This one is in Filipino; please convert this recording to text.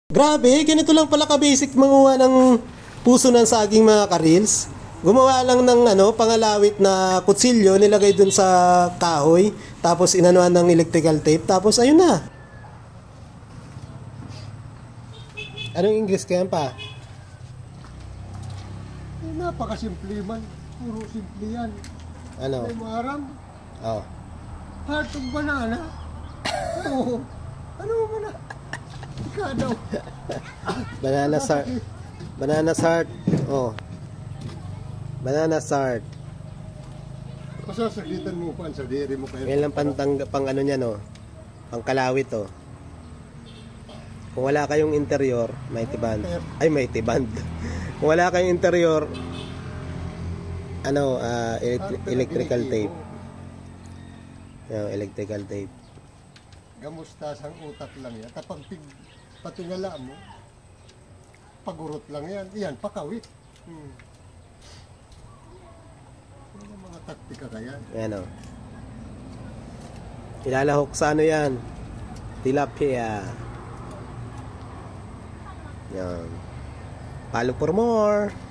Grabe, ganito lang pala ka-basic manguha ng puso ng saging mga ka-reels. Gumawa lang ng pangalawit na kutsilyo, nilagay dun sa kahoy, tapos inanuan ng electrical tape, tapos ayun na. Anong English kaya pa? Napakasimple man. Puro simple yan. Ano? May maram. Oh. Heart of banana. Oo. Ano mo na? Ika daw. Banana sart. Banana sart. Oh. Banana sart. Pasasaglitan mo pa sa diri mo kayo. Yan lang pang ano niya, no? Pangkalawit, oh. Kung wala kayong interior, mighty band. Ay, mighty band. Kung wala kayong interior, electrical tape. Yung electrical tape. Gamustas ang utak lang yan. Kapag patingala mo, pagurot lang yan. Yan, pakawit. Ano mga taktika kaya? Yan, oh. Ilalahok sa ano yan? Tilapia. Yan. Follow for more.